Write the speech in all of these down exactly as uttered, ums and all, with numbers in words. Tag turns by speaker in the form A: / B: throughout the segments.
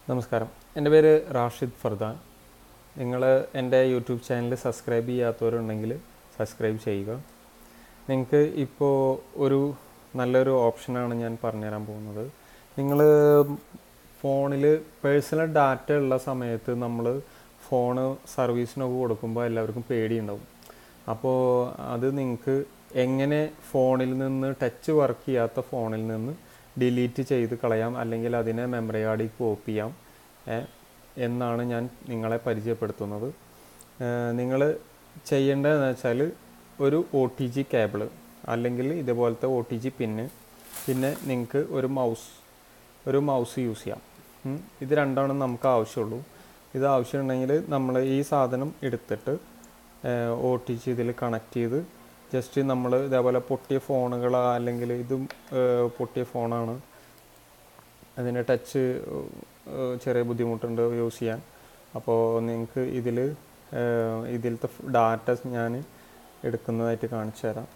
A: നമസ്കാരം, എൻ്റെ പേര് റാഷിദ് ഫർദാൻ. നിങ്ങൾ എൻ്റെ യൂട്യൂബ് ചാനൽ സബ്സ്ക്രൈബ് ചെയ്യാത്തവരുണ്ടെങ്കിൽ സബ്സ്ക്രൈബ് ചെയ്യുക. നിങ്ങൾക്ക് ഇപ്പോൾ ഒരു നല്ലൊരു ഓപ്ഷനാണ് ഞാൻ പറഞ്ഞുതരാൻ പോകുന്നത്. നിങ്ങൾ ഫോണിൽ പേഴ്സണൽ ഡാറ്റ ഉള്ള സമയത്ത് നമ്മൾ ഫോണ് സർവീസിനൊക്കെ കൊടുക്കുമ്പോൾ എല്ലാവർക്കും പേടിയുണ്ടാവും. അപ്പോൾ അത് നിങ്ങൾക്ക് എങ്ങനെ ഫോണിൽ നിന്ന് ടച്ച് വർക്ക് ചെയ്യാത്ത ഫോണിൽ നിന്ന് ഡിലീറ്റ് ചെയ്ത് കളയാം, അല്ലെങ്കിൽ അതിനെ മെമ്മറി കാർഡിൽ കോപ്പി ചെയ്യാം എന്നാണ് ഞാൻ നിങ്ങളെ പരിചയപ്പെടുത്തുന്നത്. നിങ്ങൾ ചെയ്യേണ്ടതെന്ന് വെച്ചാൽ ഒരു ഒ ടി ജി കേബിള് അല്ലെങ്കിൽ ഇതുപോലത്തെ ഒ ടി ജി പിന്ന്, പിന്നെ നിങ്ങൾക്ക് ഒരു മൗസ് ഒരു മൗസ് യൂസ് ചെയ്യാം. ഇത് രണ്ടാണ് നമുക്ക് ആവശ്യമുള്ളൂ. ഇത് ആവശ്യമുണ്ടെങ്കിൽ നമ്മൾ ഈ സാധനം എടുത്തിട്ട് ഒ ടി ജി ഇതിൽ കണക്ട് ചെയ്ത് ജസ്റ്റ് നമ്മൾ ഇതേപോലെ പൊട്ടിയ ഫോണുകൾ, അല്ലെങ്കിൽ ഇതും പൊട്ടിയ ഫോണാണ്, അതിൻ്റെ ടച്ച് ചെറിയ ബുദ്ധിമുട്ടുണ്ട് യൂസ് ചെയ്യാൻ. അപ്പോൾ നിങ്ങൾക്ക് ഇതിൽ ഇതിലത്തെ ഡാറ്റ ഞാൻ എടുക്കുന്നതായിട്ട് കാണിച്ചു തരാം.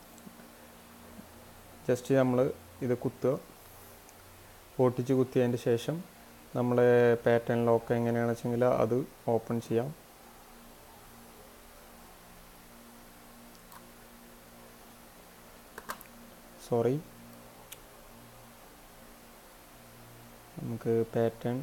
A: ജസ്റ്റ് നമ്മൾ ഇത് കുത്തുക, ഒ ടി ജി കുത്തിയതിൻ്റെ ശേഷം നമ്മൾ പാറ്റേൺ ലോക്ക് എങ്ങനെയാണെന്ന് വെച്ചെങ്കിൽ അത് ഓപ്പൺ ചെയ്യാം. സോറി നമുക്ക് പാറ്റേൺ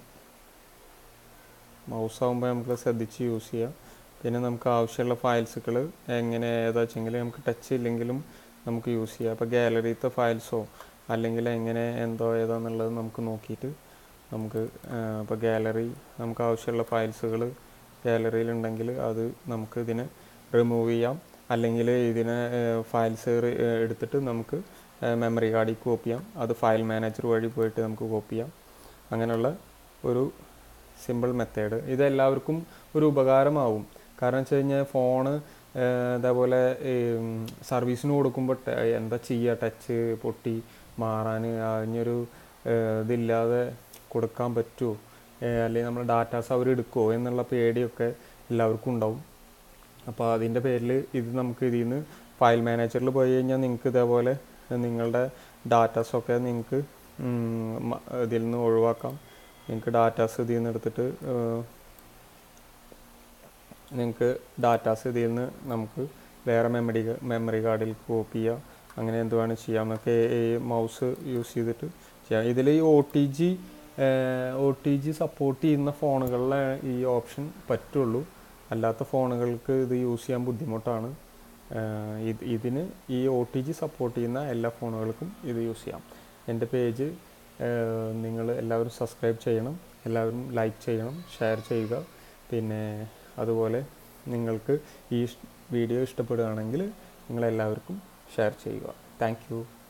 A: മൗസ് ആകുമ്പോൾ നമുക്ക് ശ്രദ്ധിച്ച് യൂസ് ചെയ്യാം. പിന്നെ നമുക്ക് ആവശ്യമുള്ള ഫയൽസുകൾ എങ്ങനെ ഏതാ വെച്ചെങ്കിൽ നമുക്ക് ടച്ച് ഇല്ലെങ്കിലും നമുക്ക് യൂസ് ചെയ്യാം. അപ്പോൾ ഗാലറിയിലത്തെ ഫയൽസോ അല്ലെങ്കിൽ എങ്ങനെ എന്തോ ഏതാണെന്നുള്ളത് നമുക്ക് നോക്കിയിട്ട് നമുക്ക് ഇപ്പോൾ ഗാലറി നമുക്ക് ആവശ്യമുള്ള ഫയൽസുകൾ ഗാലറിയിലുണ്ടെങ്കിൽ അത് നമുക്ക് ഇതിനെ റിമൂവ് ചെയ്യാം, അല്ലെങ്കിൽ ഇതിനെ ഫയൽസ് എടുത്തിട്ട് നമുക്ക് മെമ്മറി കാർഡിൽ കോപ്പി ചെയ്യാം. അത് ഫയൽ മാനേജർ വഴി പോയിട്ട് നമുക്ക് കോപ്പി ചെയ്യാം. അങ്ങനെയുള്ള ഒരു സിമ്പിൾ മെത്തേഡ്. ഇതെല്ലാവർക്കും ഒരു ഉപകാരമാവും. കാരണം വെച്ച് കഴിഞ്ഞാൽ ഫോണ് അതേപോലെ സർവീസിന് കൊടുക്കുമ്പോൾ എന്താ ചെയ്യുക, ടച്ച് പൊട്ടി മാറാൻ അതിനൊരു ഇതില്ലാതെ കൊടുക്കാൻ പറ്റുമോ, അല്ലെങ്കിൽ നമ്മൾ ഡാറ്റാസ് അവർ എടുക്കുമോ എന്നുള്ള പേടിയൊക്കെ എല്ലാവർക്കും ഉണ്ടാവും. അപ്പോൾ അതിൻ്റെ പേരിൽ ഇത് നമുക്ക് ഇതിൽ നിന്ന് ഫയൽ മാനേജറിൽ പോയി കഴിഞ്ഞാൽ നിങ്ങൾക്ക് ഇതേപോലെ നിങ്ങളുടെ ഡാറ്റാസൊക്കെ നിങ്ങൾക്ക് ഇതിൽ നിന്ന് ഒഴിവാക്കാം. നിങ്ങൾക്ക് ഡാറ്റാസ് ഇതിൽ നിന്ന് എടുത്തിട്ട് നിങ്ങൾക്ക് ഡാറ്റാസ് ഇതിൽ നിന്ന് നമുക്ക് വേറെ മെമ്മറി മെമ്മറി കാർഡിൽ കോപ്പി ചെയ്യാം. അങ്ങനെ എന്തുവാണ് ചെയ്യാം എന്നൊക്കെ ഈ മൗസ് യൂസ് ചെയ്തിട്ട് ചെയ്യാം. ഇതിൽ ഈ O T G O T G support ചെയ്യുന്ന ഫോണുകളിലെ ഈ ഓപ്ഷൻ പറ്റുള്ളൂ. അല്ലാത്ത ഫോണുകൾക്ക് ഇത് യൂസ് ചെയ്യാൻ ബുദ്ധിമുട്ടാണ്. ഇത് ഇതിന് ഈ ഒ ടി ജി സപ്പോർട്ട് ചെയ്യുന്ന എല്ലാ ഫോണുകൾക്കും ഇത് യൂസ് ചെയ്യാം. എൻ്റെ പേജ് നിങ്ങൾ എല്ലാവരും സബ്സ്ക്രൈബ് ചെയ്യണം, എല്ലാവരും ലൈക്ക് ചെയ്യണം, ഷെയർ ചെയ്യുക. പിന്നെ അതുപോലെ നിങ്ങൾക്ക് ഈ വീഡിയോ ഇഷ്ടപ്പെടുകയാണെങ്കിൽ നിങ്ങളെല്ലാവർക്കും ഷെയർ ചെയ്യുക. Thank U.